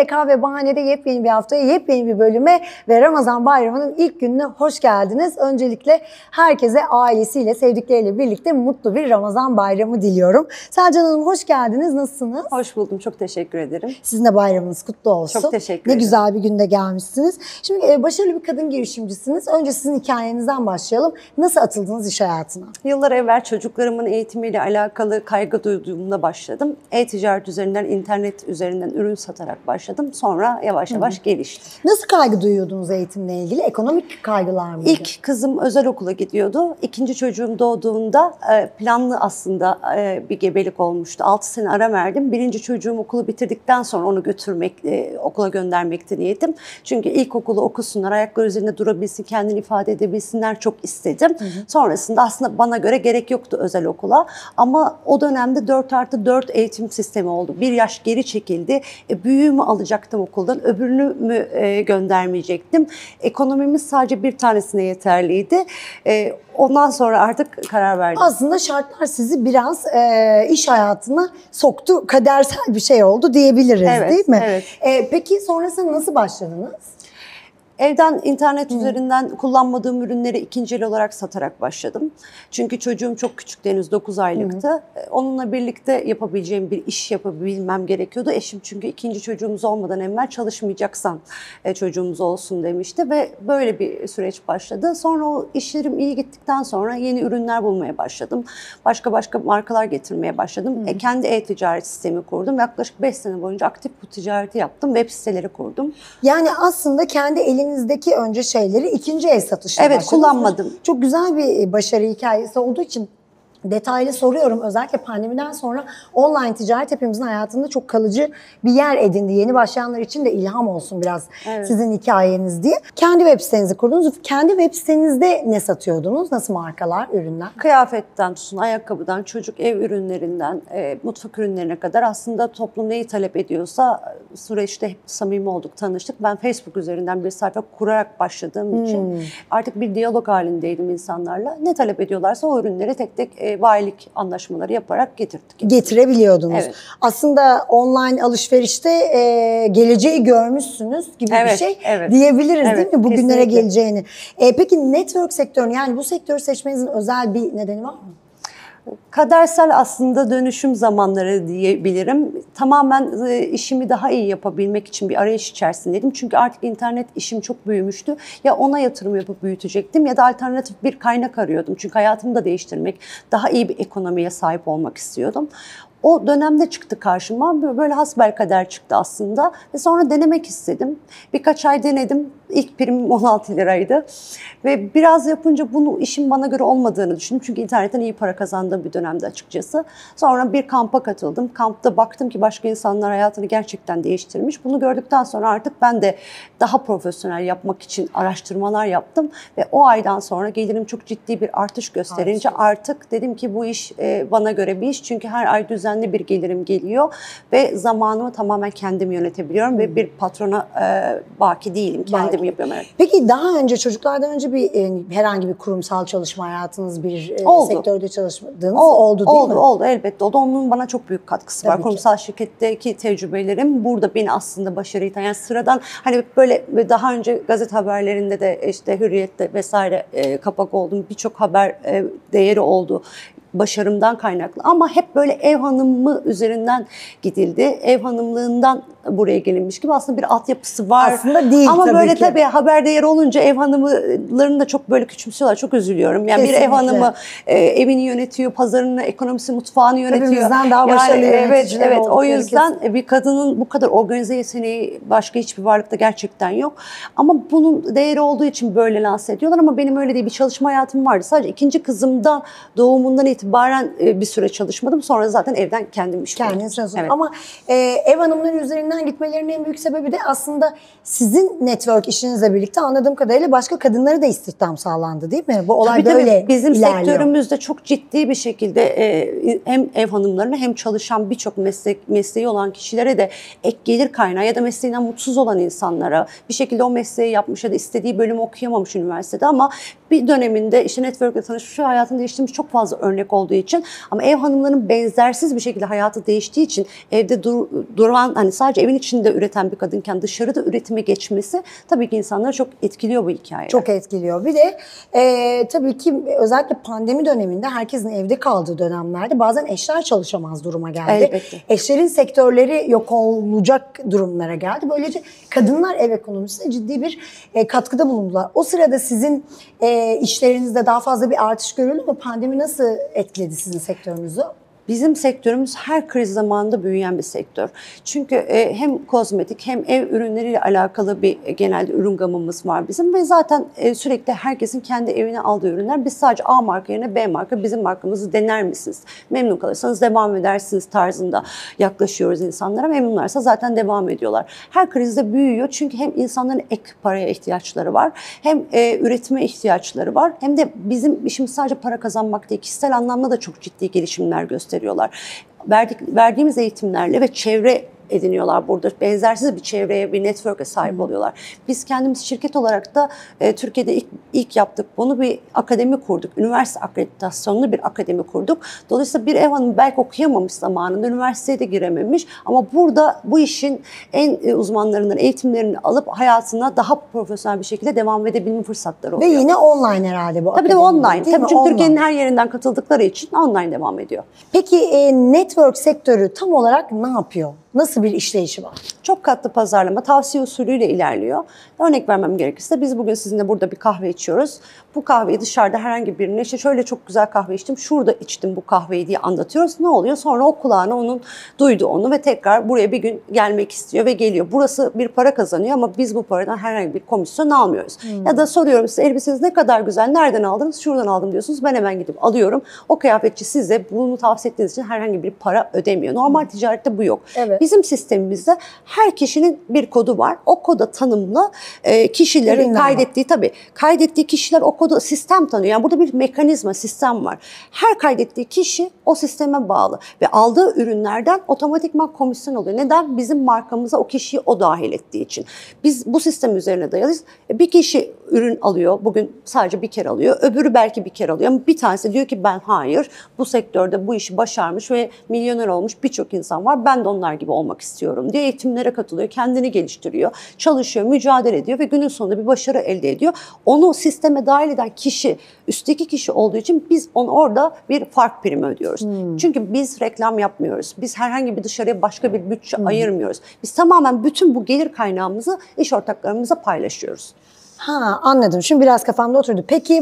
YK ve Bahane'de yepyeni bir haftaya, yepyeni bir bölüme ve Ramazan Bayramı'nın ilk gününe hoş geldiniz. Öncelikle herkese ailesiyle, sevdikleriyle birlikte mutlu bir Ramazan Bayramı diliyorum. Selcan Hanım hoş geldiniz. Nasılsınız? Hoş buldum. Çok teşekkür ederim. Sizin de bayramınız kutlu olsun. Çok teşekkür ederim. Ne güzel bir günde gelmişsiniz. Şimdi başarılı bir kadın girişimcisiniz. Önce sizin hikayenizden başlayalım. Nasıl atıldınız iş hayatına? Yıllar evvel çocuklarımın eğitimiyle alakalı kaygı duyduğumda başladım. E-ticaret üzerinden, internet üzerinden ürün satarak başladım. Sonra yavaş yavaş gelişti. Nasıl kaygı duyuyordunuz eğitimle ilgili? Ekonomik kaygılar mıydı? İlk kızım özel okula gidiyordu. İkinci çocuğum doğduğunda planlı aslında bir gebelik olmuştu. 6 sene ara verdim. Birinci çocuğum okulu bitirdikten sonra onu götürmek, okula göndermekte niyetim. Çünkü ilkokulu okusunlar, ayakları üzerinde durabilsin, kendini ifade edebilsinler çok istedim. Sonrasında aslında bana göre gerek yoktu özel okula. Ama o dönemde 4+4 eğitim sistemi oldu. Bir yaş geri çekildi. Büyüğümü alacaktım okuldan, öbürünü mü göndermeyecektim. Ekonomimiz sadece bir tanesine yeterliydi. Ondan sonra artık karar verdim. Aslında şartlar sizi biraz iş hayatına soktu, kadersel bir şey oldu diyebiliriz, evet, değil mi? Evet. Peki sonrasında nasıl başladınız? Evden internet üzerinden kullanmadığım ürünleri ikinci el olarak satarak başladım. Çünkü çocuğum çok küçüktü, henüz 9 aylıktı. Onunla birlikte yapabileceğim bir iş yapabilmem gerekiyordu. Eşim çünkü ikinci çocuğumuz olmadan evvel çalışmayacaksan çocuğumuz olsun demişti ve böyle bir süreç başladı. Sonra o işlerim iyi gittikten sonra yeni ürünler bulmaya başladım. Başka markalar getirmeye başladım. Kendi e-ticaret sistemi kurdum. Yaklaşık 5 sene boyunca aktif bu ticareti yaptım. Web siteleri kurdum. Yani aslında kendi elinizdeki önce şeyleri ikinci el satışına Evet, başladınız. kullanmadım. Çok güzel bir başarı hikayesi olduğu için detaylı soruyorum. Özellikle pandemiden sonra online ticaret hepimizin hayatında çok kalıcı bir yer edindi. Yeni başlayanlar için de ilham olsun biraz sizin hikayeniz diye. Kendi web sitenizi kurdunuz. Kendi web sitenizde ne satıyordunuz? Nasıl markalar, ürünler? Kıyafetten tutun, ayakkabıdan, çocuk ev ürünlerinden, mutfak ürünlerine kadar aslında toplum neyi talep ediyorsa süreçte hep samimi olduk, tanıştık. Ben Facebook üzerinden bir sayfa kurarak başladığım için artık bir diyalog halindeydim insanlarla. Ne talep ediyorlarsa o ürünleri tek tek bayilik anlaşmaları yaparak getirdik. Getirebiliyordunuz. Evet. Aslında online alışverişte geleceği görmüşsünüz gibi bir şey diyebiliriz değil mi? Bugünlere geleceğini. Peki network sektörü, yani bu sektörü seçmenizin özel bir nedeni var mı? Kadersel aslında dönüşüm zamanları diyebilirim. Tamamen işimi daha iyi yapabilmek için bir arayış içerisindeydim. Çünkü artık internet işim çok büyümüştü. Ya ona yatırım yapıp büyütecektim ya da alternatif bir kaynak arıyordum. Çünkü hayatımı da değiştirmek, daha iyi bir ekonomiye sahip olmak istiyordum. O dönemde çıktı karşıma. Böyle hasbelkader çıktı aslında. Ve sonra denemek istedim. Birkaç ay denedim. İlk primim 16 liraydı. Ve biraz yapınca bunu işin bana göre olmadığını düşündüm. Çünkü internetten iyi para kazandığım bir dönemde açıkçası. Sonra bir kampa katıldım. Kampta baktım ki başka insanlar hayatını gerçekten değiştirmiş. Bunu gördükten sonra artık ben de daha profesyonel yapmak için araştırmalar yaptım. Ve o aydan sonra gelirim çok ciddi bir artış gösterince artık dedim ki bu iş bana göre bir iş. Çünkü her ay düzenli bir gelirim geliyor. Ve zamanımı tamamen kendim yönetebiliyorum. Ve bir patrona baki değilim. Kendim yapıyorum. Evet. Peki daha önce, çocuklardan önce bir herhangi bir kurumsal çalışma hayatınız, bir sektörde çalışmadığınız oldu değil mi? Oldu elbette oldu. Onun bana çok büyük katkısı var. Kurumsal şirketteki tecrübelerim burada beni aslında başarıyı yani sıradan hani böyle daha önce gazete haberlerinde de işte Hürriyet'te vesaire kapak oldum. Birçok haber değeri oldu. Başarımdan kaynaklı ama hep böyle ev hanımı üzerinden gidildi. Ev hanımlığından buraya gelinmiş gibi aslında bir altyapısı var. Aslında değil ama tabii böyle ki. Tabii haber değeri olunca ev hanımlarını da çok böyle küçümsüyorlar. Çok üzülüyorum. Yani kesinlikle. Bir ev hanımı evini yönetiyor, pazarını, ekonomisi, mutfağını yönetiyor. Hepimizden daha başarılı yöneticiler Evet. O oldukları yüzden bir kadının bu kadar organize yeteneği başka hiçbir varlıkta gerçekten yok. Ama bunun değeri olduğu için böyle lanse ediyorlar ama benim öyle değil. Bir çalışma hayatım vardı. Sadece ikinci kızımdan doğumundan itibaren bir süre çalışmadım. Sonra zaten evden kendim iş kurdum. Kendiniz çalışıyorsunuz. Ama ev hanımları üzerinden gitmelerinin en büyük sebebi de aslında sizin network işinizle birlikte anladığım kadarıyla başka kadınlara da istihdam sağlandı değil mi? Bu olay tabii, böyle bizim ilerliyor. sektörümüzde çok ciddi bir şekilde hem ev hanımlarına hem çalışan birçok mesleği olan kişilere de ek gelir kaynağı ya da mesleğinden mutsuz olan insanlara bir şekilde o mesleği yapmış ya da istediği bölümü okuyamamış üniversitede ama bir döneminde işte network'le tanışmış ve hayatını değiştirmiş çok fazla örnek olduğu için ama ev hanımlarının benzersiz bir şekilde hayatı değiştiği için evde duran hani sadece sadece evin içinde üreten bir kadınken dışarıda üretime geçmesi tabii ki insanları çok etkiliyor bu hikaye. Çok etkiliyor. Bir de tabii ki özellikle pandemi döneminde herkesin evde kaldığı dönemlerde bazen eşler çalışamaz duruma geldi. Elbette. Eşlerin sektörleri yok olacak durumlara geldi. Böylece kadınlar ev ekonomisine ciddi bir katkıda bulundular. O sırada sizin işlerinizde daha fazla bir artış görüldü mü? Pandemi nasıl etkiledi sizin sektörünüzü? Bizim sektörümüz her kriz zamanında büyüyen bir sektör. Çünkü hem kozmetik hem ev ürünleriyle alakalı bir genelde ürün gamımız var bizim ve zaten sürekli herkesin kendi evine aldığı ürünler. Biz sadece A marka yerine B marka bizim markamızı dener misiniz? Memnun kalırsanız devam edersiniz tarzında yaklaşıyoruz insanlara. Memnunlarsa zaten devam ediyorlar. Her krizde büyüyor çünkü hem insanların ek paraya ihtiyaçları var, hem üretime ihtiyaçları var, hem de bizim işimiz sadece para kazanmak değil, kişisel anlamda da çok ciddi gelişimler gösteriyorlar. Verdiğimiz eğitimlerle ve çevre ediniyorlar burada. Benzersiz bir çevreye, bir network'e sahip oluyorlar. Biz kendimiz şirket olarak da Türkiye'de ilk yaptık. Bunu bir akademi kurduk. Üniversite akreditasyonlu bir akademi kurduk. Dolayısıyla bir ev hanımı belki okuyamamış zamanında, üniversiteye de girememiş ama burada bu işin en uzmanlarından eğitimlerini alıp hayatına daha profesyonel bir şekilde devam edebilme fırsatları oluyor. Ve yine online herhalde bu Tabii de akademi, online. değil Tabii mi? çünkü Online. Türkiye'nin her yerinden katıldıkları için online devam ediyor. Peki network sektörü tam olarak ne yapıyor? Nasıl bir işleyişi var? Çok katlı pazarlama, tavsiye usulüyle ilerliyor. Örnek vermem gerekirse biz bugün sizinle burada bir kahve içiyoruz. Bu kahveyi dışarıda herhangi birine işte şöyle çok güzel kahve içtim, şurada içtim bu kahveyi diye anlatıyoruz. Ne oluyor? Sonra o kulağına onun duydu onu ve tekrar buraya bir gün gelmek istiyor ve geliyor. Burası bir para kazanıyor ama biz bu paradan herhangi bir komisyon almıyoruz. Ya da soruyorum size elbiseniz ne kadar güzel, nereden aldınız? Şuradan aldım diyorsunuz. Ben hemen gidip alıyorum. O kıyafetçi size bunu tavsiye ettiğiniz için herhangi bir para ödemiyor. Normal ticarette bu yok. Evet. Bizim sistemimizde her kişinin bir kodu var. O koda tanımlı kişilerin Ürünler kaydettiği kişiler o kodu sistem tanıyor. Yani burada bir mekanizma, sistem var. Her kaydettiği kişi o sisteme bağlı ve aldığı ürünlerden otomatikman komisyon oluyor. Neden? Bizim markamıza o kişiyi o dahil ettiği için. Biz bu sistem üzerine dayalıyız. Bir kişi ürün alıyor. Bugün sadece bir kere alıyor. Öbürü belki bir kere alıyor. Ama bir tanesi diyor ki ben hayır. Bu sektörde bu işi başarmış ve milyoner olmuş birçok insan var. Ben de onlar gibi olmak istiyorum diye eğitimlere katılıyor. Kendini geliştiriyor. Çalışıyor, mücadele ediyor ve günün sonunda bir başarı elde ediyor. Onu sisteme dahil eden kişi, üstteki kişi olduğu için biz onu orada bir fark primi ödüyoruz. Çünkü biz reklam yapmıyoruz. Biz herhangi bir dışarıya başka bir bütçe ayırmıyoruz. Biz tamamen bütün bu gelir kaynağımızı iş ortaklarımıza paylaşıyoruz. Ha, anladım. Şimdi biraz kafamda oturdu. Peki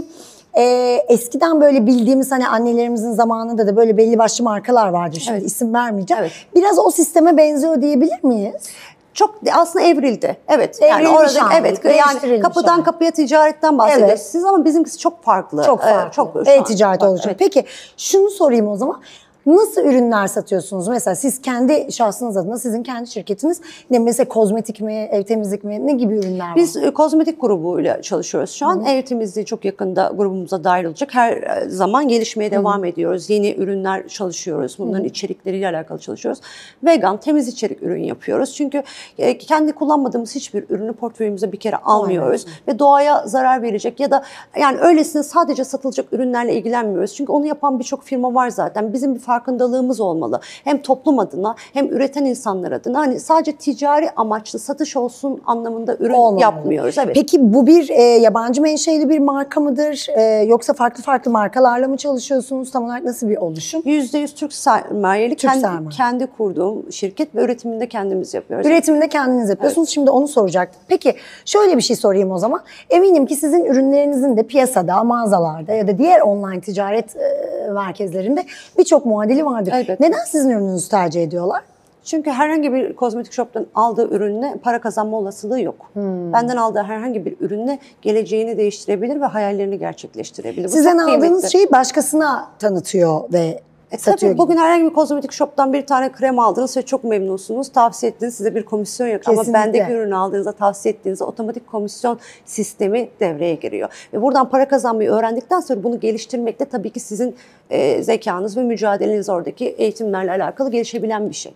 eskiden böyle bildiğimiz hani annelerimizin zamanında da böyle belli başlı markalar vardı. Şimdi isim vermeyeceğim. Evet. Biraz o sisteme benziyor diyebilir miyiz? Çok aslında evrildi. Evet. Evrilmiş Yani orada hali, evet yani değiştirilmiş kapıdan hali. kapıya ticaretten bahsediyorsunuz siz ama bizimkisi çok farklı. Çok farklı. Çok şu an E-ticaret farklı. olacak. Evet. Peki şunu sorayım o zaman. Nasıl ürünler satıyorsunuz? Mesela siz kendi şahsınız adına, sizin kendi şirketiniz ne mesela kozmetik mi, ev temizlik mi, ne gibi ürünler var? Biz kozmetik grubuyla çalışıyoruz şu an. Ev temizliği çok yakında grubumuza dahil olacak. Her zaman gelişmeye devam ediyoruz. Yeni ürünler çalışıyoruz. Bunların içerikleriyle alakalı çalışıyoruz. Vegan, temiz içerik ürün yapıyoruz. Çünkü kendi kullanmadığımız hiçbir ürünü portföyümüze bir kere almıyoruz. Ve doğaya zarar verecek ya da yani öylesine sadece satılacak ürünlerle ilgilenmiyoruz. Çünkü onu yapan birçok firma var zaten. Bizim bir farkındalığımız olmalı. Hem toplum adına hem üreten insanlar adına. Hani sadece ticari amaçlı satış olsun anlamında ürün yapmıyoruz. Evet. Peki bu bir yabancı menşeli bir marka mıdır? Yoksa farklı markalarla mı çalışıyorsunuz? Tam olarak nasıl bir oluşum? %100 Türk sermayeli. sermaye. Kendi kurduğum şirket ve üretimini de kendimiz yapıyoruz. Üretimini kendiniz yapıyorsunuz. Evet. Şimdi onu soracaktım. Peki şöyle bir şey sorayım o zaman. Eminim ki sizin ürünlerinizin de piyasada, mağazalarda ya da diğer online ticaret merkezlerinde birçok muadili vardır. Elbette. Neden sizin ürününüzü tercih ediyorlar? Çünkü herhangi bir kozmetik shop'tan aldığı ürünle para kazanma olasılığı yok. Benden aldığı herhangi bir ürünle geleceğini değiştirebilir ve hayallerini gerçekleştirebilir. Sizden aldığınız şeyi başkasına tanıtıyor ve satıyor tabii gibi. bugün herhangi bir kozmetik shop'tan bir tane krem aldınız ve çok memnunsunuz. Tavsiye ettiniz, size bir komisyon yok. Kesinlikle. Ama bendeki ürünü aldığınızda, tavsiye ettiğinizde otomatik komisyon sistemi devreye giriyor. Ve buradan para kazanmayı öğrendikten sonra bunu geliştirmek de tabii ki sizin zekanız ve mücadeleniz oradaki eğitimlerle alakalı gelişebilen bir şey.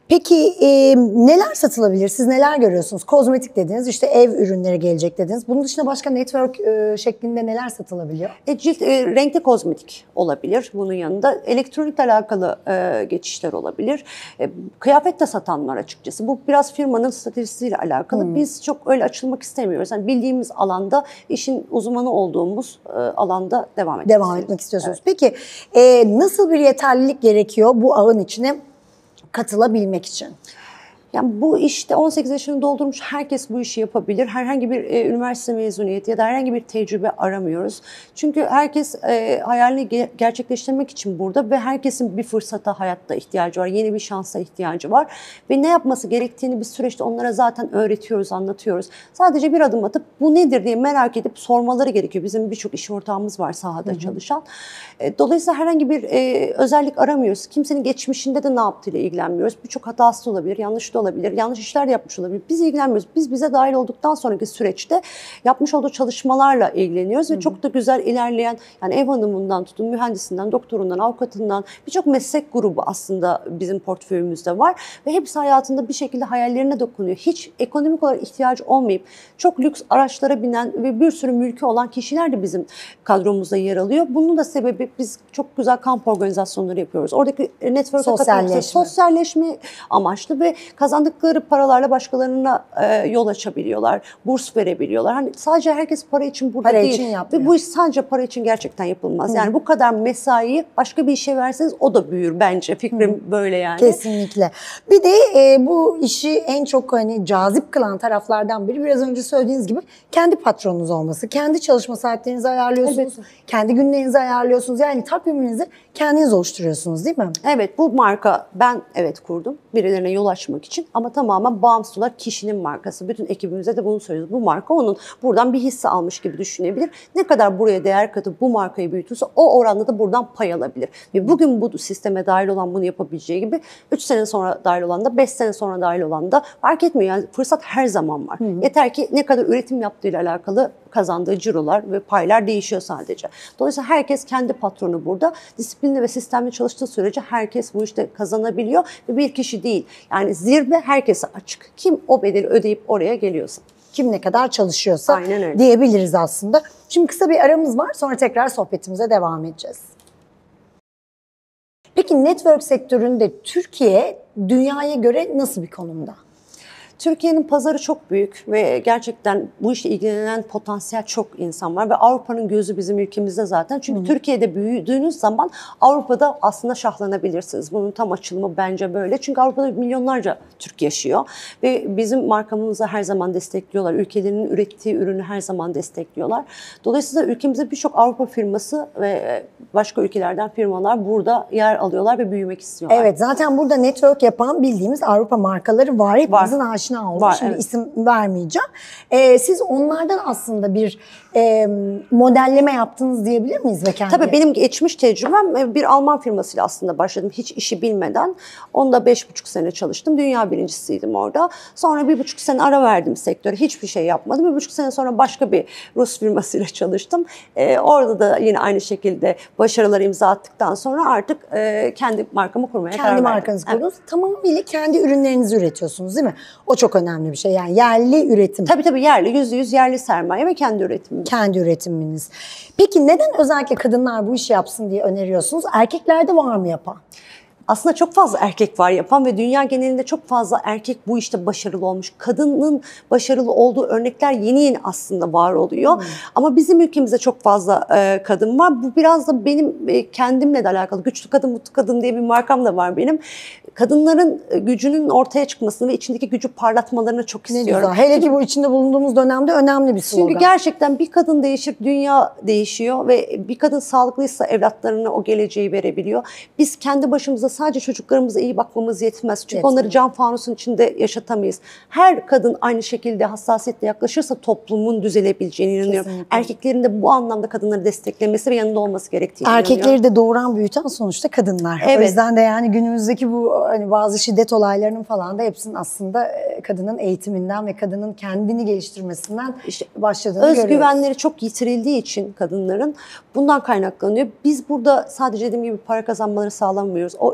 Peki neler satılabilir? Siz neler görüyorsunuz? Kozmetik dediniz, işte ev ürünleri gelecek dediniz. Bunun dışında başka network şeklinde neler satılabiliyor? Cilt renkli kozmetik olabilir bunun yanında. Elektronikle alakalı geçişler olabilir. Kıyafet de satan var açıkçası. Bu biraz firmanın stratejisiyle alakalı. Biz çok öyle açılmak istemiyoruz. Yani bildiğimiz alanda, işin uzmanı olduğumuz alanda devam etmek istiyorsunuz. Evet. Peki nasıl bir yeterlilik gerekiyor bu ağın içine katılabilmek için? Yani bu işte 18 yaşını doldurmuş herkes bu işi yapabilir. Herhangi bir üniversite mezuniyeti ya da herhangi bir tecrübe aramıyoruz. Çünkü herkes hayalini gerçekleştirmek için burada ve herkesin bir fırsata hayatta ihtiyacı var. Yeni bir şansa ihtiyacı var. Ve ne yapması gerektiğini bir süreçte onlara zaten öğretiyoruz, anlatıyoruz. Sadece bir adım atıp bu nedir diye merak edip sormaları gerekiyor. Bizim birçok iş ortağımız var sahada çalışan. Dolayısıyla herhangi bir özellik aramıyoruz. Kimsenin geçmişinde de ne yaptığıyla ilgilenmiyoruz. Birçok hatası olabilir, yanlış da olabilir, yanlış işler de yapmış olabilir. Biz ilgilenmiyoruz. Biz bize dahil olduktan sonraki süreçte yapmış olduğu çalışmalarla ilgileniyoruz ve çok da güzel ilerleyen, yani ev hanımından tutun, mühendisinden, doktorundan, avukatından birçok meslek grubu aslında bizim portföyümüzde var ve hepsi hayatında bir şekilde hayallerine dokunuyor. Hiç ekonomik olarak ihtiyacı olmayıp çok lüks araçlara binen ve bir sürü mülkü olan kişiler de bizim kadromuzda yer alıyor. Bunun da sebebi biz çok güzel kamp organizasyonları yapıyoruz. Oradaki network'e sosyalleşme amaçlı ve kazandıkları paralarla başkalarına yol açabiliyorlar, burs verebiliyorlar. Hani sadece herkes para için burada değil. Için ve bu iş sadece para için gerçekten yapılmaz. Yani bu kadar mesaiyi başka bir işe verseniz o da büyür bence. Fikrim böyle yani. Kesinlikle. Bir de bu işi en çok hani cazip kılan taraflardan biri biraz önce söylediğiniz gibi kendi patronunuz olması. Kendi çalışma saatlerinizi ayarlıyorsunuz. Evet. Kendi günlerinizi ayarlıyorsunuz. Yani takviminizi kendiniz oluşturuyorsunuz değil mi? Evet, bu marka ben kurdum. Birilerine yol açmak için ama tamamen bağımsız olarak kişinin markası. Bütün ekibimize de bunu söylüyoruz. Bu marka onun. Buradan bir hisse almış gibi düşünebilir. Ne kadar buraya değer katıp bu markayı büyütürse o oranda da buradan pay alabilir. Ve bugün bu sisteme dahil olan bunu yapabileceği gibi 3 sene sonra dahil olan da 5 sene sonra dahil olan da fark etmiyor. Yani fırsat her zaman var. Yeter ki ne kadar üretim yaptığıyla alakalı kazandığı cirolar ve paylar değişiyor sadece. Dolayısıyla herkes kendi patronu burada. Disiplinli ve sistemli çalıştığı sürece herkes bu işte kazanabiliyor ve bir kişi değil. Yani zirve herkese açık. Kim o bedeli ödeyip oraya geliyorsa. Kim ne kadar çalışıyorsa diyebiliriz aslında. Şimdi kısa bir aramız var. Sonra tekrar sohbetimize devam edeceğiz. Peki network sektöründe Türkiye dünyaya göre nasıl bir konumda? Türkiye'nin pazarı çok büyük ve gerçekten bu işle ilgilenen potansiyel çok insan var ve Avrupa'nın gözü bizim ülkemizde zaten. Çünkü Türkiye'de büyüdüğünüz zaman Avrupa'da aslında şahlanabilirsiniz. Bunun tam açılımı bence böyle. Çünkü Avrupa'da milyonlarca Türk yaşıyor ve bizim markamızı her zaman destekliyorlar. Ülkelerinin ürettiği ürünü her zaman destekliyorlar. Dolayısıyla ülkemizde birçok Avrupa firması ve başka ülkelerden firmalar burada yer alıyorlar ve büyümek istiyorlar. Evet, zaten burada network yapan bildiğimiz Avrupa markaları var. Hepimizin aşina olduğu. Şimdi isim vermeyeceğim. Siz onlardan aslında bir modelleme yaptınız diyebilir miyiz ve kendi? Tabii benim geçmiş tecrübem bir Alman firmasıyla aslında başladım. Hiç işi bilmeden. Onda 5,5 sene çalıştım. Dünya birincisiydim orada. Sonra 1,5 sene ara verdim sektöre. Hiçbir şey yapmadım. 1,5 sene sonra başka bir Rus firmasıyla çalıştım. Orada da yine aynı şekilde başarıları imza attıktan sonra artık kendi markamı kurmaya karar verdim. Kendi markanızı kurdunuz. Evet. Tamamıyla kendi ürünlerinizi üretiyorsunuz değil mi? O çok önemli bir şey. Yani yerli üretim. Tabii yerli. %100 yerli sermaye ve kendi üretimimiz. Kendi üretiminiz. Peki neden özellikle kadınlar bu işi yapsın diye öneriyorsunuz? Erkeklerde var mı yapan? Aslında çok fazla erkek var yapan ve dünya genelinde çok fazla erkek bu işte başarılı olmuş. Kadının başarılı olduğu örnekler yeni aslında var oluyor. Ama bizim ülkemizde çok fazla kadın var. Bu biraz da benim kendimle de alakalı. Güçlü Kadın, Mutlu Kadın diye bir markam da var benim. Kadınların gücünün ortaya çıkmasını ve içindeki gücü parlatmalarını çok istiyorum. Ne güzel. Hele ki bu içinde bulunduğumuz dönemde önemli bir slogan. Çünkü gerçekten bir kadın değişir, dünya değişiyor ve bir kadın sağlıklıysa evlatlarına o geleceği verebiliyor. Biz kendi başımıza sadece çocuklarımıza iyi bakmamız yetmez. Çünkü onları cam fanusun içinde yaşatamayız. Her kadın aynı şekilde hassasiyetle yaklaşırsa toplumun düzelebileceğine inanıyorum. Kesinlikle. Erkeklerin de bu anlamda kadınları desteklemesi ve yanında olması gerektiğini Erkekleri de doğuran büyüten sonuçta kadınlar. Evet. O yüzden de yani günümüzdeki bu hani bazı şiddet olaylarının falan da hepsinin aslında kadının eğitiminden ve kadının kendini geliştirmesinden başladığını görüyoruz. Özgüvenleri çok yitirildiği için kadınların bundan kaynaklanıyor. Biz burada sadece dediğim gibi para kazanmaları sağlamıyoruz. O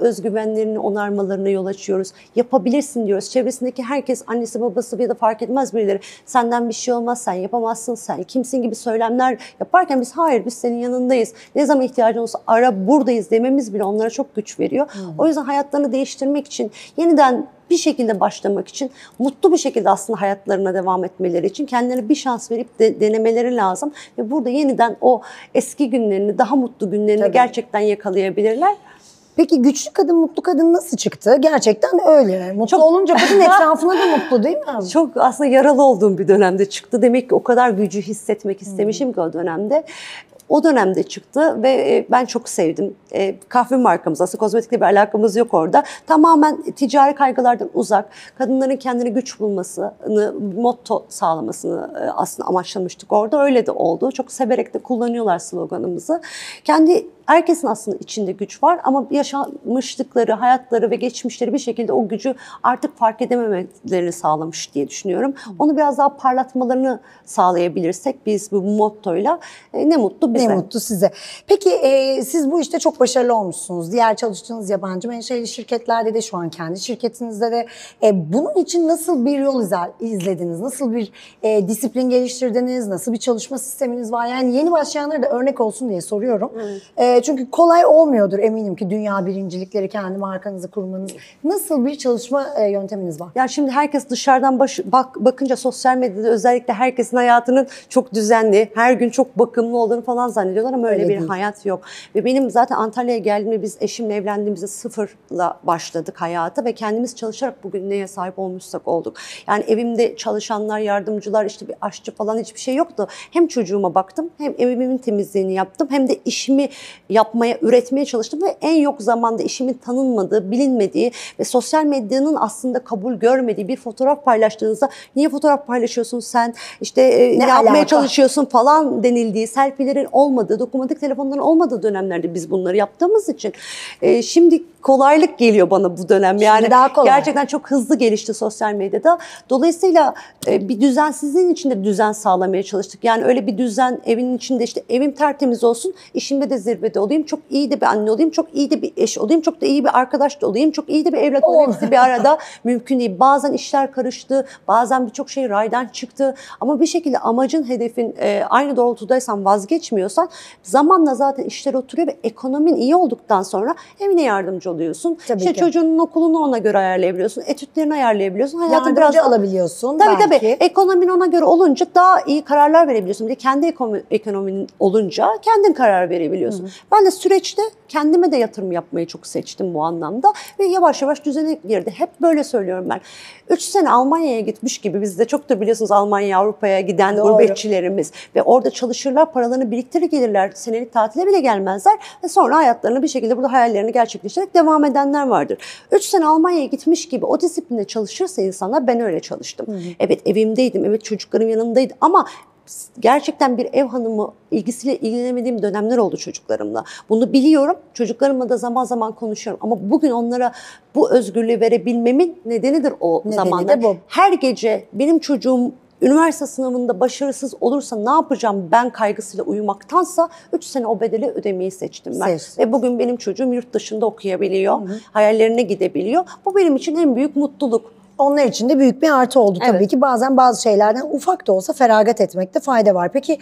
özgüvenlerini onarmalarına yol açıyoruz. Yapabilirsin diyoruz. Çevresindeki herkes, annesi babası ya da fark etmez birileri, senden bir şey olmaz, sen yapamazsın, sen kimsin gibi söylemler yaparken biz hayır, biz senin yanındayız. Ne zaman ihtiyacın olsa ara, buradayız dememiz bile onlara çok güç veriyor. O yüzden hayatlarını değiştirmek için, yeniden bir şekilde başlamak için, mutlu bir şekilde aslında hayatlarına devam etmeleri için kendilerine bir şans verip denemeleri lazım. Ve burada yeniden o eski günlerini, daha mutlu günlerini gerçekten yakalayabilirler. Peki güçlü kadın, mutlu kadın nasıl çıktı? Gerçekten öyle. Mutlu olunca kadın etrafına da mutlu değil mi? Çok aslında yaralı olduğum bir dönemde çıktı. Demek ki o kadar gücü hissetmek istemişim ki o dönemde. O dönemde çıktı ve ben çok sevdim. Kahve markamız, aslında kozmetikle bir alakamız yok orada. Tamamen ticari kaygılardan uzak, kadınların kendine güç bulmasını, motto sağlamasını aslında amaçlamıştık orada. Öyle de oldu. Çok severek de kullanıyorlar sloganımızı. Herkesin aslında içinde güç var ama yaşamışlıkları, hayatları ve geçmişleri bir şekilde o gücü artık fark edememelerini sağlamış diye düşünüyorum. Onu biraz daha parlatmalarını sağlayabilirsek biz bu mottoyla ne mutlu bize. Ne mutlu size. Peki siz bu işte çok başarılı olmuşsunuz. Diğer çalıştığınız yabancı menşeli şirketlerde de, şu an kendi şirketinizde de. Bunun için nasıl bir yol izlediniz? Nasıl bir disiplin geliştirdiniz? Nasıl bir çalışma sisteminiz var? Yani yeni başlayanlara da örnek olsun diye soruyorum. Çünkü kolay olmuyordur eminim ki dünya birincilikleri, kendi markanızı kurmanız. Nasıl bir çalışma yönteminiz var? Ya şimdi herkes dışarıdan bakınca sosyal medyada özellikle herkesin hayatının çok düzenli, her gün çok bakımlı olduğunu falan zannediyorlar ama öyle bir değil. Hayat yok. Ve benim zaten Antalya'ya geldiğimde biz eşimle evlendiğimizde sıfırla başladık hayata ve kendimiz çalışarak bugün neye sahip olmuşsak olduk. Yani evimde çalışanlar, yardımcılar, işte bir aşçı falan hiçbir şey yoktu. Hem çocuğuma baktım, hem evimin temizliğini yaptım, hem de işimi yapmaya, üretmeye çalıştım ve en yok zamanda işimin tanınmadığı, bilinmediği ve sosyal medyanın aslında kabul görmediği bir fotoğraf paylaştığınızda niye fotoğraf paylaşıyorsun sen, işte ne yapmaya çalışıyorsun falan denildiği, selfielerin olmadığı, dokunmatik telefonların olmadığı dönemlerde biz bunları yaptığımız için şimdi kolaylık geliyor bana bu dönem. Yani gerçekten çok hızlı gelişti sosyal medyada. Dolayısıyla bir düzensizliğin içinde düzen sağlamaya çalıştık. Yani öyle bir düzen, evin içinde işte evim tertemiz olsun, işimde de zirvede olayım, çok iyi de bir anne olayım, çok iyi de bir eş olayım, çok da iyi bir arkadaş da olayım, çok iyi de bir evlat olayım. Hepsi bir arada mümkün değil. Bazen işler karıştı, bazen birçok şey raydan çıktı ama bir şekilde amacın, hedefin aynı doğrultudaysan, vazgeçmiyorsan zamanla zaten işler oturuyor ve ekonomin iyi olduktan sonra evine yardımcı oluyorsun. İşte çocuğunun okulunu ona göre ayarlayabiliyorsun, etütlerini ayarlayabiliyorsun. Hayatı biraz alabiliyorsun. Tabii. Ekonomin ona göre olunca daha iyi kararlar verebiliyorsun. Bir de kendi ekonominin olunca kendin karar verebiliyorsun. Ben de süreçte kendime de yatırım yapmayı çok seçtim bu anlamda ve yavaş yavaş düzene girdi. Hep böyle söylüyorum ben. 3 sene Almanya'ya gitmiş gibi, biz de çok da biliyorsunuz Almanya, Avrupa'ya giden gurbetçilerimiz ve orada çalışırlar, paralarını biriktirir gelirler, senelik tatile bile gelmezler ve sonra hayatlarını bir şekilde burada hayallerini gerçekleştirerek devam edenler vardır. 3 sene Almanya'ya gitmiş gibi o disipline çalışırsa insanlar, ben öyle çalıştım. Evet, evimdeydim, evet çocuklarım yanımdaydı ama gerçekten bir ev hanımı ilgisiyle ilgilenemediğim dönemler oldu çocuklarımla. Bunu biliyorum. Çocuklarımla da zaman zaman konuşuyorum. Ama bugün onlara bu özgürlüğü verebilmemin nedenidir o zamanlar. Her gece benim çocuğum üniversite sınavında başarısız olursa ne yapacağım ben kaygısıyla uyumaktansa 3 sene o bedeli ödemeyi seçtim ben. Ve bugün benim çocuğum yurt dışında okuyabiliyor, hayallerine gidebiliyor. Bu benim için en büyük mutluluk. Onlar için de büyük bir artı oldu tabii ki. Bazen bazı şeylerden ufak da olsa feragat etmekte fayda var. Peki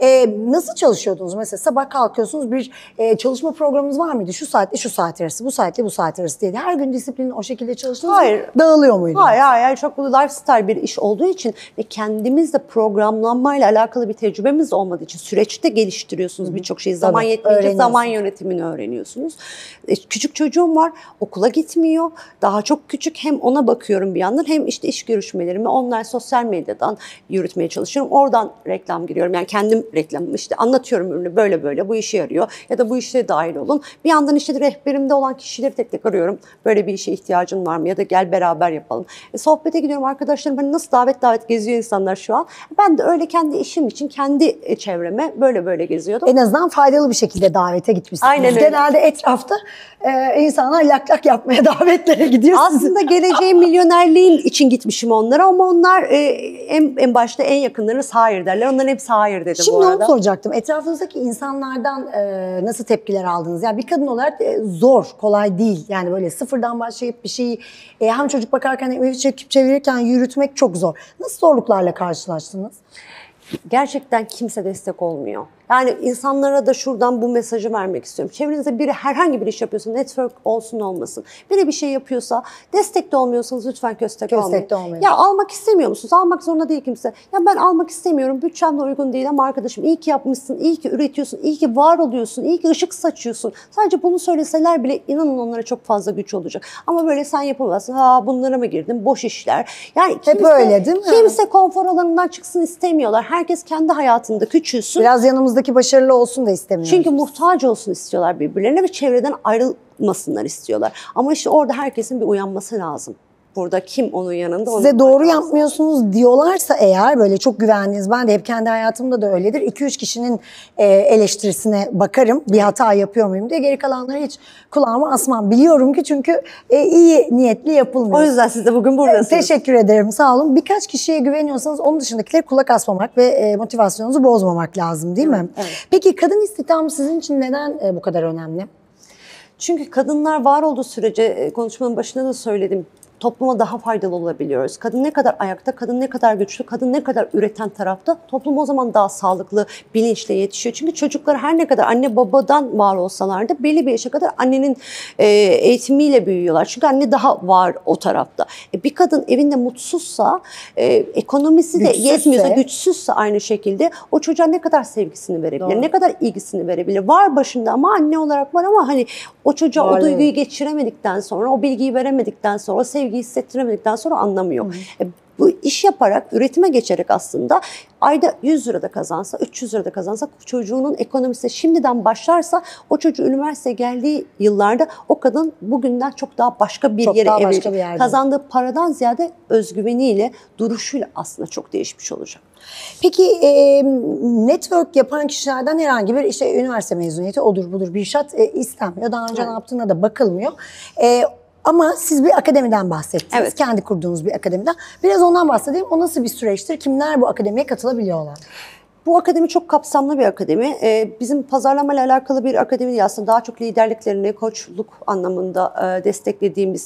nasıl çalışıyordunuz? Mesela sabah kalkıyorsunuz, bir çalışma programınız var mıydı? Şu saatle şu saat arası, bu saatle bu saat arası diye. Her gün disiplinin o şekilde çalıştınız mı? Dağılıyor muydu? Hayır. Çok lifestyle bir iş olduğu için ve kendimizde programlanmayla alakalı bir tecrübemiz olmadığı için süreçte geliştiriyorsunuz birçok şeyi. Zaman yetmeyince zaman yönetimini öğreniyorsunuz. Küçük çocuğum var, okula gitmiyor. Daha çok küçük, hem ona bakıyorum bir yandan, hem işte iş görüşmelerimi online sosyal medyadan yürütmeye çalışıyorum. Oradan reklam giriyorum. Yani kendim reklamımı işte anlatıyorum, ürünü böyle bu işe yarıyor ya da bu işe dahil olun. Bir yandan işte rehberimde olan kişileri tek tek arıyorum. Böyle bir işe ihtiyacın var mı ya da gel beraber yapalım. Sohbete gidiyorum arkadaşlarım, hani nasıl davet geziyor insanlar şu an. Ben de öyle kendi işim için kendi çevreme böyle geziyordum. En azından faydalı bir şekilde davete gitmişsiniz. Aynen öyle. Genelde etrafta insanlar lak yapmaya davetlere gidiyor. Aslında geleceğin milyonerleri güzelliğin için gitmişim onlara ama onlar en başta en yakınlarınız hayır derler. Onların hepsi hayır dedi Şimdi bu arada. onu soracaktım. Etrafınızdaki insanlardan nasıl tepkiler aldınız? Yani bir kadın olarak zor, kolay değil. Yani böyle sıfırdan başlayıp bir şeyi hem çocuk bakarken hem evi çekip çevirirken yürütmek çok zor. Nasıl zorluklarla karşılaştınız? Gerçekten kimse destek olmuyor. Yani insanlara da şuradan bu mesajı vermek istiyorum. Çevrenizde biri herhangi bir iş yapıyorsa, network olsun olmasın. Biri bir şey yapıyorsa, destekte olmuyorsanız lütfen köstek olmayın. Ya almak istemiyor musunuz? Almak zorunda değil kimse. Ya ben almak istemiyorum, bütçemle uygun değil ama arkadaşım iyi ki yapmışsın, iyi ki üretiyorsun, iyi ki var oluyorsun, iyi ki ışık saçıyorsun. Sadece bunu söyleseler bile inanın onlara çok fazla güç olacak. Ama böyle sen yapamazsın, bunlara mı girdin, boş işler. Yani hep öyle değil mi? Kimse konfor alanından çıksın istemiyorlar. Herkes kendi hayatında küçülsün. Biraz yanımızdaki başarılı olsun da istemiyoruz. Çünkü muhtaç olsun istiyorlar birbirlerine ve çevreden ayrılmasınlar istiyorlar. Ama işte orada herkesin bir uyanması lazım. Burada kim onun yanında? Size doğru yapmıyorsunuz diyorlarsa eğer böyle çok güvendiğiniz, ben de hep kendi hayatımda da öyledir. 2-3 kişinin eleştirisine bakarım. Bir hata yapıyor muyum diye, geri kalanları hiç kulağıma asmam. Biliyorum ki çünkü iyi niyetli yapılmıyor. O yüzden siz de bugün buradasınız. Teşekkür ederim, sağ olun. Birkaç kişiye güveniyorsanız onun dışındakileri kulak asmamak ve motivasyonunuzu bozmamak lazım değil mi? Evet. Peki kadın istihdamı sizin için neden bu kadar önemli? Çünkü kadınlar var olduğu sürece, konuşmanın başında da söyledim, topluma daha faydalı olabiliyoruz. Kadın ne kadar ayakta, kadın ne kadar güçlü, kadın ne kadar üreten tarafta, toplum o zaman daha sağlıklı, bilinçle yetişiyor. Çünkü çocuklar her ne kadar anne babadan var olsalar da belli bir yaşa kadar annenin eğitimiyle büyüyorlar. Çünkü anne daha var o tarafta. Bir kadın evinde mutsuzsa, ekonomisi de yetmiyorsa, güçsüzse aynı şekilde o çocuğa ne kadar sevgisini verebilir, doğru, ne kadar ilgisini verebilir. Var başında ama anne olarak var ama hani o çocuğa o duyguyu geçiremedikten sonra, o bilgiyi veremedikten sonra, o sevgiyi hissettiremedikten sonra anlamıyor. Bu iş yaparak, üretime geçerek aslında ayda 100 lira da kazansa, 300 lira da kazansa, çocuğunun ekonomisi şimdiden başlarsa o çocuğu üniversiteye geldiği yıllarda o kadın bugünden çok daha başka bir yere evrilecek. Kazandığı paradan ziyade özgüveniyle, duruşuyla aslında çok değişmiş olacak. Peki network yapan kişilerden herhangi bir işte üniversite mezuniyeti odur budur bir şart istenmiyor. Daha önce ne yaptığına da bakılmıyor. Ama siz bir akademiden bahsettiniz. Evet. Kendi kurduğunuz bir akademiden. Biraz ondan bahsedeyim. O nasıl bir süreçtir? Kimler bu akademiye katılabiliyorlar? Bu akademi çok kapsamlı bir akademi. Bizim pazarlama ile alakalı bir akademi değil aslında. Daha çok liderliklerini, koçluk anlamında desteklediğimiz,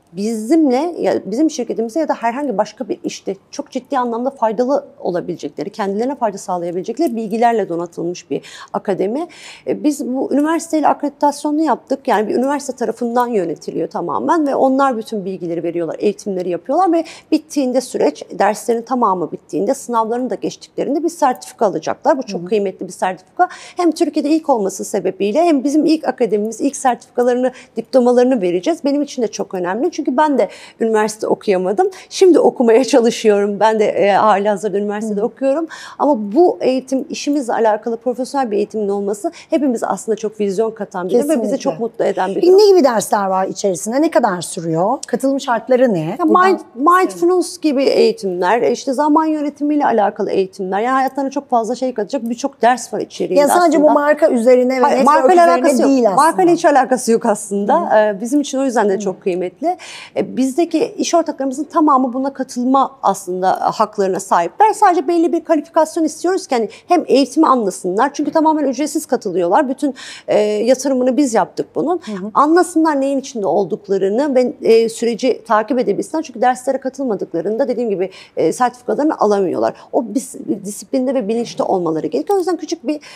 bizim şirketimize ya da herhangi başka bir işte çok ciddi anlamda faydalı olabilecekleri, kendilerine fayda sağlayabilecekleri bilgilerle donatılmış bir akademi. Biz bu üniversiteyle akreditasyonunu yaptık. Yani bir üniversite tarafından yönetiliyor tamamen ve onlar bütün bilgileri veriyorlar, eğitimleri yapıyorlar ve bittiğinde süreç, derslerin tamamı bittiğinde, sınavlarını da geçtiklerinde bir sertifika alacaklar. Bu çok kıymetli bir sertifika. Hem Türkiye'de ilk olması sebebiyle hem bizim ilk akademimiz, ilk sertifikalarını, diplomalarını vereceğiz. Benim için de çok önemli. Çünkü ben de üniversite okuyamadım. Şimdi okumaya çalışıyorum. Ben de halihazırda üniversitede okuyorum. Ama bu eğitim, işimizle alakalı profesyonel bir eğitimin olması hepimiz aslında çok vizyon katan bir ve bizi çok mutlu eden bir durum. Ne gibi dersler var içerisinde? Ne kadar sürüyor? Katılım şartları ne? Mindfulness gibi eğitimler, işte zaman yönetimiyle alakalı eğitimler. Yani hayatlarına çok fazla şey katacak birçok ders var içeriğinde aslında. Sadece bu marka üzerine ve network üzerine değil aslında. Markayla hiç alakası yok aslında. Bizim için o yüzden de çok kıymetli. Bizdeki iş ortaklarımızın tamamı buna katılma aslında haklarına sahipler. Sadece belli bir kalifikasyon istiyoruz ki hani hem eğitimi anlasınlar. Çünkü tamamen ücretsiz katılıyorlar. Bütün yatırımını biz yaptık bunun. Anlasınlar neyin içinde olduklarını ve süreci takip edebilsinler. Çünkü derslere katılmadıklarında dediğim gibi sertifikalarını alamıyorlar. O disiplinde ve bilinçli olmaları gerekiyor. O yüzden küçük bir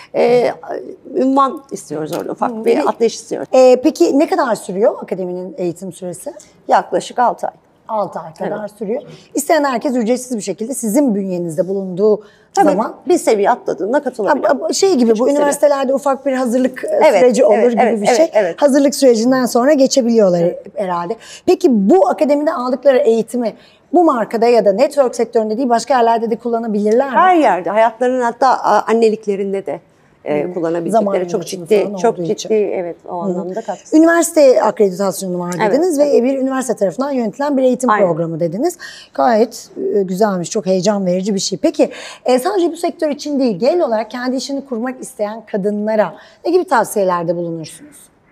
ünvan istiyoruz orada. Ufak bir atlayış istiyoruz. Peki ne kadar sürüyor akademinin eğitim süresi? Yaklaşık 6 ay. 6 ay kadar sürüyor. İsteyen herkes ücretsiz bir şekilde sizin bünyenizde bulunduğu zaman bir seviye atladığında katılabiliyor. Şey gibi bu üniversitelerde ufak bir hazırlık süreci olur gibi bir şey. Hazırlık sürecinden sonra geçebiliyorlar herhalde. Peki bu akademide aldıkları eğitimi bu markada ya da network sektöründe değil başka yerlerde de kullanabilirler mi? Her yerde, hayatlarının hatta anneliklerinde de kullanabilecekleri çok ciddi evet o anlamda katkısı. Üniversite akreditasyonu var dediniz ve bir üniversite tarafından yönetilen bir eğitim programı dediniz. Gayet güzelmiş, çok heyecan verici bir şey. Peki sadece bu sektör için değil, genel olarak kendi işini kurmak isteyen kadınlara ne gibi tavsiyelerde bulunursunuz?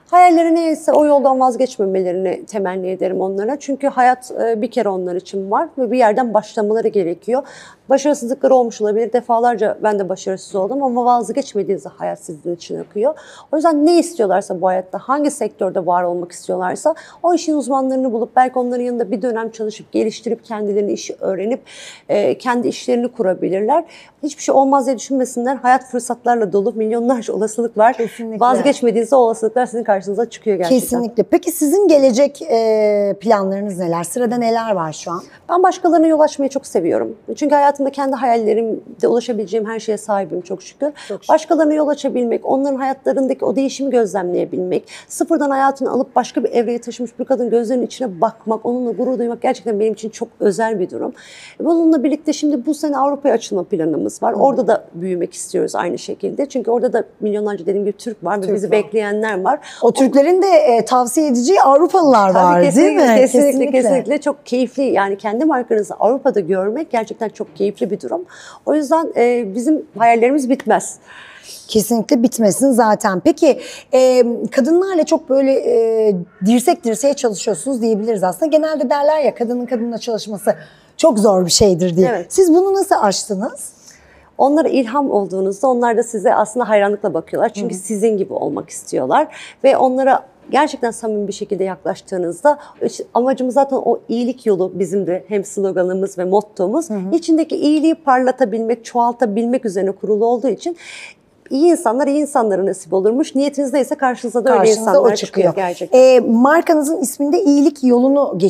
Hayalleri neyse o yoldan vazgeçmemelerini temenni ederim onlara. Çünkü hayat bir kere onlar için var ve bir yerden başlamaları gerekiyor. Başarısızlıkları olmuş olabilir. Defalarca ben de başarısız oldum ama vazgeçmediğinizde hayat sizin için akıyor. O yüzden ne istiyorlarsa bu hayatta, hangi sektörde var olmak istiyorlarsa o işin uzmanlarını bulup belki onların yanında bir dönem çalışıp geliştirip kendilerini işi öğrenip kendi işlerini kurabilirler. Hiçbir şey olmaz diye düşünmesinler. Hayat fırsatlarla dolu, milyonlarca olasılık var. Kesinlikle. Vazgeçmediğinizde o olasılıklar sizin karşınıza çıkıyor gerçekten. Kesinlikle. Peki sizin gelecek planlarınız neler? Sırada neler var şu an? Ben başkalarına yol açmayı çok seviyorum. Çünkü hayatımda kendi hayallerimde ulaşabileceğim her şeye sahibim çok şükür. Çok şükür. Başkalarına yol açabilmek, onların hayatlarındaki o değişimi gözlemleyebilmek, sıfırdan hayatını alıp başka bir evreye taşımış bir kadın gözlerinin içine bakmak, onunla gurur duymak gerçekten benim için çok özel bir durum. Bununla birlikte şimdi bu sene Avrupa'ya açılma planımız var. Orada da büyümek istiyoruz aynı şekilde. Çünkü orada da milyonlarca dediğim gibi Türk var ve bizi bekleyenler var. O Türklerin de tavsiye edeceği Avrupalılar var değil mi? Kesinlikle çok keyifli. Yani kendi markanızı Avrupa'da görmek gerçekten çok keyifli bir durum. O yüzden bizim hayallerimiz bitmez. Kesinlikle bitmesin zaten. Peki kadınlarla çok böyle dirsek dirseğe çalışıyorsunuz diyebiliriz aslında. Genelde derler ya kadının kadınla çalışması çok zor bir şeydir diye. Evet. Siz bunu nasıl aştınız? Onlara ilham olduğunuzda onlar da size aslında hayranlıkla bakıyorlar. Çünkü sizin gibi olmak istiyorlar. Ve onlara gerçekten samimi bir şekilde yaklaştığınızda amacımız zaten o iyilik yolu bizim de hem sloganımız ve mottomuz. İçindeki iyiliği parlatabilmek, çoğaltabilmek üzerine kurulu olduğu için İyi insanlar iyi insanlara nasip olurmuş. Niyetiniz neyse karşınıza da öyle insanlar çıkıyor gerçekten. Markanızın isminde iyilik yolunu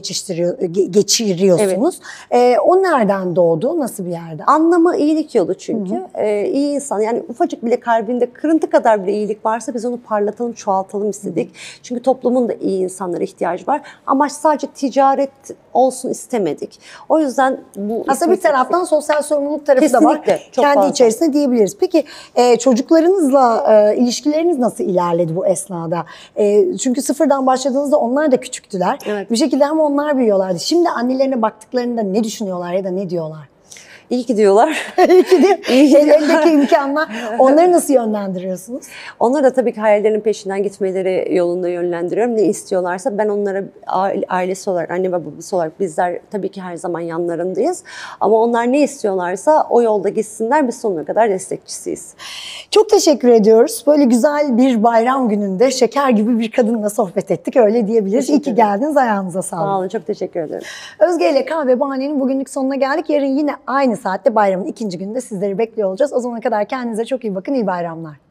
geçiriyorsunuz. Evet. O nereden doğdu? Nasıl bir yerden? Anlamı iyilik yolu çünkü. İyi insan yani ufacık bile kalbinde kırıntı kadar bile iyilik varsa biz onu parlatalım, çoğaltalım istedik. Çünkü toplumun da iyi insanlara ihtiyacı var. Amaç sadece ticaret olsun istemedik. O yüzden bu aslında bir taraftan sosyal sorumluluk tarafı da var. Çok kendi fazla. içerisinde diyebiliriz. Peki çocuklarınızla ilişkileriniz nasıl ilerledi bu esnada? Çünkü sıfırdan başladığınızda onlar da küçüktüler. Evet. Bir şekilde ama onlar büyüyorlardı. Şimdi annelerine baktıklarında ne düşünüyorlar ya da ne diyorlar? İyi ki diyorlar. İyi ki de ellerindeki imkanlar. Onları nasıl yönlendiriyorsunuz? Onları da tabii ki hayallerinin peşinden gitmeleri yolunda yönlendiriyorum. Ne istiyorlarsa ben onlara ailesi olarak, anne ve babası olarak bizler tabii ki her zaman yanlarındayız. Ama onlar ne istiyorlarsa o yolda gitsinler, biz sonuna kadar destekçisiyiz. Çok teşekkür ediyoruz. Böyle güzel bir bayram gününde şeker gibi bir kadınla sohbet ettik. Öyle diyebiliriz. İyi ki geldiniz. Ayağınıza sağlık. Sağ olun. Çok teşekkür ederim. Özge ile Kahve Bahane'nin bugünlük sonuna geldik. Yarın yine aynı saatte bayramın ikinci gününde sizleri bekliyor olacağız. O zamana kadar kendinize çok iyi bakın. İyi bayramlar.